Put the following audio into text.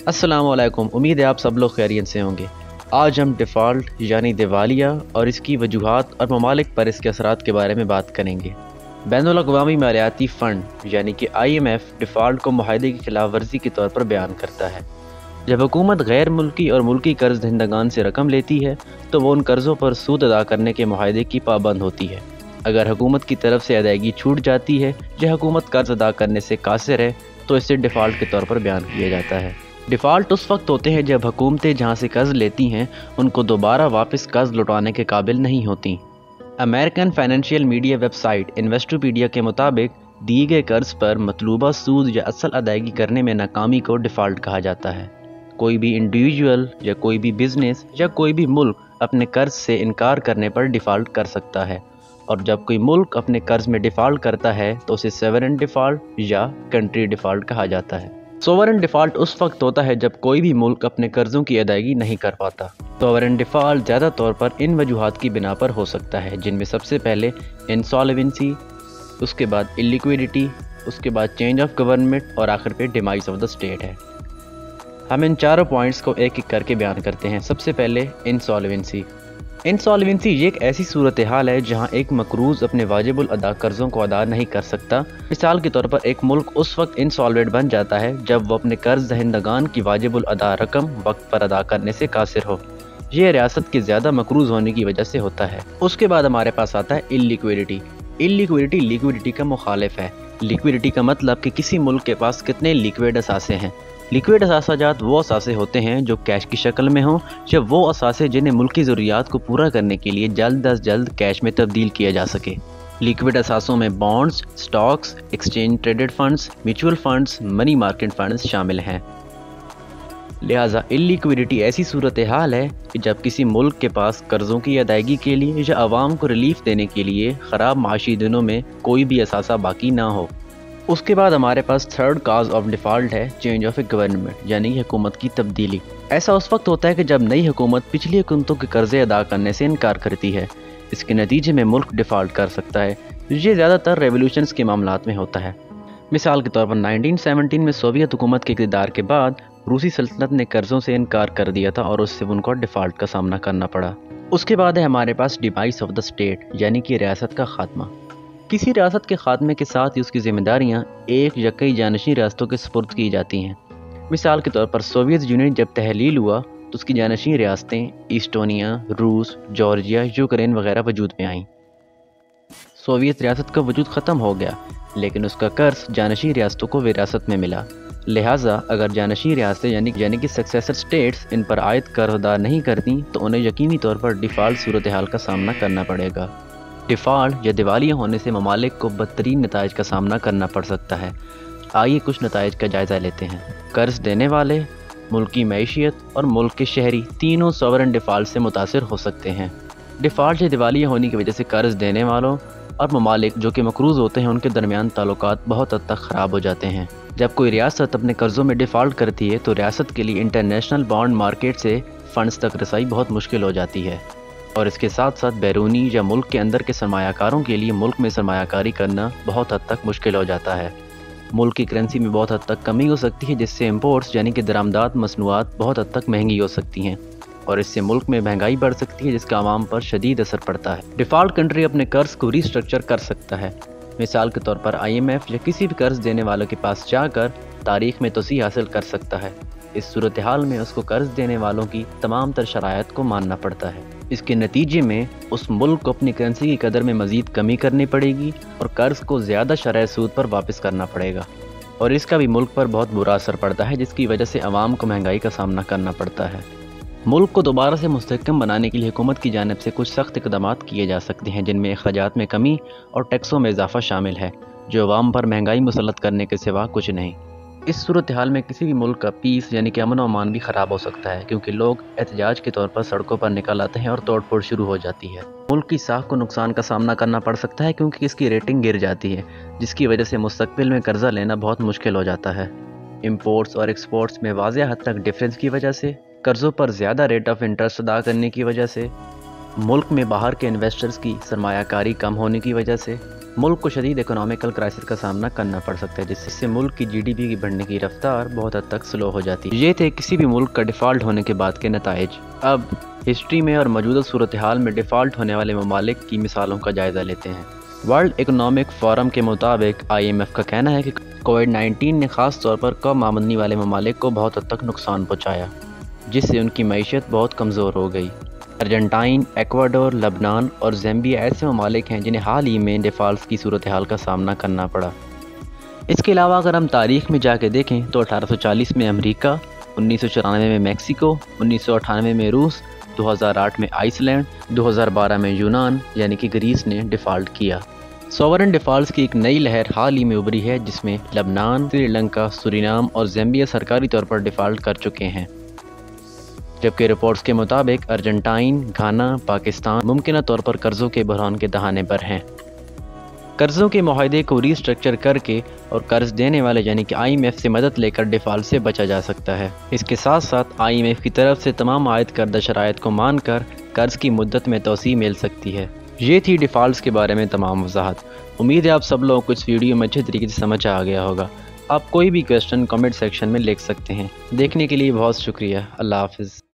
अस्सलाम वालेकुम। उम्मीद है आप सब लोग खैरियत से होंगे। आज हम डिफ़ॉल्ट यानी दिवालिया और इसकी वजूहात और ममालिक पर इसके असरात के बारे में बात करेंगे। बैनुल अक़वामी मालियाती फ़ंड यानी कि IMF डिफ़ॉल्ट को मुआहदे की खिलाफ वर्जी के तौर पर बयान करता है। जब हुकूमत गैर मुल्की और मुल्की कर्ज दहिंदगान से रकम लेती है तो वो उन कर्ज़ों पर सूद अदा करने के मुआहदे की पाबंद होती है। अगर हुकूमत की तरफ से अदायगी छूट जाती है या हुकूमत कर्ज अदा करने से कासिर है तो इसे डिफ़ॉल्ट के तौर पर बयान किया जाता है। डिफ़ॉल्ट उस वक्त होते हैं जब हुकूमतें जहाँ से कर्ज लेती हैं उनको दोबारा वापस कर्ज लौटाने के काबिल नहीं होती। American financial media website Investopedia के मुताबिक दिए गए कर्ज पर मतलूबा सूद या असल अदायगी करने में नाकामी को डिफ़ॉल्ट कहा जाता है। कोई भी इंडिविजुअल या कोई भी बिजनेस या कोई भी मुल्क अपने कर्ज से इनकार करने पर डिफ़ॉल्ट कर सकता है, और जब कोई मुल्क अपने कर्ज में डिफ़ॉल्ट करता है तो उसे सोवरेन डिफ़ॉल्ट या कंट्री डिफ़ॉल्ट कहा जाता है। सोवरेन डिफ़ॉल्ट उस वक्त होता है जब कोई भी मुल्क अपने कर्ज़ों की अदायगी नहीं कर पाता। सोवरेन डिफ़ॉल्ट ज़्यादा तौर पर इन वजूहात की बिना पर हो सकता है, जिनमें सबसे पहले इंसॉल्वेंसी, उसके बाद इलिक्विडिटी, उसके बाद चेंज ऑफ गवर्नमेंट और आखिर पे डिमाइस ऑफ द स्टेट है। हम इन चारों पॉइंट्स को एक एक करके बयान करते हैं। सबसे पहले इंसॉल्वेंसी। इंसॉल्वेंसी ये एक ऐसी सूरत हाल है जहां एक मकरूज़ अपने वाजिबुल अदा कर्ज़ों को अदा नहीं कर सकता। मिसाल के तौर पर एक मुल्क उस वक्त इंसॉल्वेंट बन जाता है जब वो अपने कर्ज दहिंदगान की वाजिबुल अदा रकम वक्त पर अदा करने से कासिर हो। ये रियासत के ज़्यादा मकरूज़ होने की वजह से होता है। उसके बाद हमारे पास आता है इलिक्विडिटी। इलिक्विडिटी लिक्विडिटी का मुखालिफ है। लिक्विडिटी का मतलब कि किसी मुल्क के पास कितने लिक्विड असासे हैं। लिक्विड असासाजात वो असासे होते हैं जो कैश की शक्ल में हों, या वो असासे जिन्हें मुल्की ज़रूरियात को पूरा करने के लिए जल्द अज जल्द कैश में तब्दील किया जा सके। लिक्विड असासों में bonds, stocks, exchange traded funds, mutual funds, money market funds शामिल हैं। लिहाजा इलिक्विडिटी ऐसी सूरत हाल है कि जब किसी मुल्क के पास कर्ज़ों की अदायगी के लिए या आवाम को रिलीफ देने के लिए ख़राब माशी दिनों में कोई भी असासा बाकी ना हो। उसके बाद हमारे पास थर्ड काज ऑफ डिफ़ॉल्ट है चेंज ऑफ ए गवर्नमेंट, यानी कि हुकूमत की तब्दीली। ऐसा उस वक्त होता है कि जब नई हुकूमत पिछली हुकूमतों के कर्जे अदा करने से इनकार करती है। इसके नतीजे में मुल्क डिफ़ॉल्ट कर सकता है। ये ज़्यादातर रेवोल्यूशंस के मामलात में होता है। मिसाल के तौर पर 1917 में सोवियत हुकूमत के इक़्तिदार के बाद रूसी सल्तनत ने कर्ज़ों से इनकार कर दिया था और उससे उनको डिफ़ॉल्ट का सामना करना पड़ा। उसके बाद है हमारे पास डिमाइस ऑफ द स्टेट, यानी कि रियासत का खात्मा। किसी रियासत के खात्मे के साथ ही उसकी जिम्मेदारियां एक या कई जानशीन रियासतों के सुपुर्द की जाती हैं। मिसाल के तौर पर सोवियत यूनियन जब तहलील हुआ तो उसकी जानशीन रियासतें ईस्टोनिया, रूस, जॉर्जिया, यूक्रेन वगैरह वजूद में आईं। सोवियत रियासत का वजूद ख़त्म हो गया, लेकिन उसका कर्ज जानशीन रियासतों को विरासत में मिला। लिहाजा अगर जानशीन रियासतें यानी कि सक्सेसर स्टेट्स इन पर आयद कर्ज अदा नहीं करती तो उन्हें यकीनी तौर पर डिफ़ॉल्ट सूरत हाल का सामना करना पड़ेगा। डिफ़ॉल्ट या दिवालिया होने से ममालिक को बदतरीन नताइज का सामना करना पड़ सकता है। आइए कुछ नताइज का जायज़ा लेते हैं। कर्ज देने वाले, मुल्की मैशियत और मुल्क के शहरी तीनों सोवरेन डिफ़ॉल्ट से मुतासिर हो सकते हैं। डिफ़ॉल्ट या दिवालिया होने की वजह से कर्ज देने वालों और ममालिक जो कि मकरूज़ होते हैं उनके दरमियान ताल्लुकात बहुत हद तक ख़राब हो जाते हैं। जब कोई रियासत अपने कर्ज़ों में डिफ़ॉल्ट करती है तो रियासत के लिए इंटरनेशनल बॉन्ड मार्केट से फ़ंड्स तक रसाई बहुत मुश्किल हो जाती है, और इसके साथ साथ बैरूनी या मुल्क के अंदर के सरमायाकारों के लिए मुल्क में सरमायाकारी करना बहुत हद तक मुश्किल हो जाता है। मुल्क की करेंसी में बहुत हद तक कमी हो सकती है, जिससे इंपोर्ट्स यानी कि दरामदात मसनूआत बहुत हद तक महंगी हो सकती हैं, और इससे मुल्क में महंगाई बढ़ सकती है जिसका आवाम पर शदीद असर पड़ता है। डिफ़ॉल्ट कंट्री अपने कर्ज को रीस्ट्रक्चर कर सकता है। मिसाल के तौर पर IMF या किसी भी कर्ज देने वालों के पास जाकर तारीख में तोसी हासिल कर सकता है। इस सूरत हाल में उसको कर्ज देने वालों की तमाम तर शराइत को मानना पड़ता है। इसके नतीजे में उस मुल्क को अपनी करेंसी की कदर में मज़ीद कमी करनी पड़ेगी और कर्ज को ज़्यादा शरह सूद पर वापस करना पड़ेगा, और इसका भी मुल्क पर बहुत बुरा असर पड़ता है, जिसकी वजह से आवाम को महंगाई का सामना करना पड़ता है। मुल्क को दोबारा से मुस्तहकम बनाने के लिए हुकूमत की जानिब से कुछ सख्त इक़दाम किए जा सकते हैं, जिनमें अखराजात में कमी और टैक्सों में इजाफा शामिल है, जो अवाम पर महंगाई मुसल्लत करने के सिवा कुछ नहीं। इस सूरत हाल में किसी भी मुल्क का पीस यानी कि अमन व अमान भी ख़राब हो सकता है, क्योंकि लोग एहतजाज के तौर पर सड़कों पर निकल आते हैं और तोड़ फोड़ शुरू हो जाती है। मुल्क की साख को नुकसान का सामना करना पड़ सकता है, क्योंकि इसकी रेटिंग गिर जाती है, जिसकी वजह से मुस्तकबिल में कर्जा लेना बहुत मुश्किल हो जाता है। इम्पोर्ट्स और एक्सपोर्ट्स में वाज़ेह हद तक डिफरेंस की वजह से, कर्ज़ों पर ज़्यादा रेट ऑफ इंटरेस्ट अदा करने की वजह से, मुल्क में बाहर के इन्वेस्टर्स की सरमायाकारी कम होने की वजह से, मुल्क को शदीद इकोनॉमिकल क्राइसिस का सामना करना पड़ सकता है, जिससे मुल्क की GDP की बढ़ने की रफ्तार बहुत हद तक स्लो हो जाती है। ये थे किसी भी मुल्क का डिफ़ॉल्ट होने के बाद के नताइज। अब हिस्ट्री में और मौजूदा सूरत हाल में डिफ़ॉल्ट होने वाले ममालिक की मिसालों का जायज़ा लेते हैं। वर्ल्ड इकोनॉमिक फोरम के मुताबिक IMF का कहना है कि कोविड-19 ने ख़ास तौर पर कम आमदनी वाले ममालिक को बहुत हद तक नुकसान पहुँचाया, जिससे उनकी मईशत बहुत कमज़ोर हो गई। अर्जेंटाइन, एक्वाडोर, लबनान और ज़ैम्बिया ऐसे ममालिक हैं जिन्हें हाल ही में डिफ़ॉल्ट की सूरत हाल का सामना करना पड़ा। इसके अलावा अगर हम तारीख़ में जाके देखें तो 1840 में अमेरिका, 1994 में मैक्सिको, 1998 में रूस, 2008 में आइसलैंड, 2012 में यूनान यानी कि ग्रीस ने डिफ़ॉल्ट किया। सॉवरेन डिफ़ॉल्ट्स की एक नई लहर हाल ही में उभरी है, जिसमें लबनान, श्रीलंका, सूरीनाम और ज़ैम्बिया सरकारी तौर पर डिफ़ॉल्ट कर चुके हैं, जबकि रिपोर्ट्स के मुताबिक अर्जेंटाइन, घाना, पाकिस्तान मुमकिन तौर पर कर्ज़ों के बहरान के दहाने पर हैं। कर्ज़ों के मुआहदे को रीस्ट्रक्चर करके और कर्ज़ देने वाले यानी कि IMF से मदद लेकर डिफ़ॉल्ट से बचा जा सकता है। इसके साथ साथ IMF की तरफ से तमाम आयद करदा शराइत को मानकर कर्ज़ की मुद्दत में तोसी मिल सकती है। ये थी डिफ़ॉल्ट्स के बारे में तमाम वजाहत। उम्मीद है आप सब लोगों को इस वीडियो में अच्छे तरीके से समझ आ गया होगा। आप कोई भी क्वेश्चन कमेंट सेक्शन में लिख सकते हैं। देखने के लिए बहुत शुक्रिया। अल्लाह हाफ़िज़।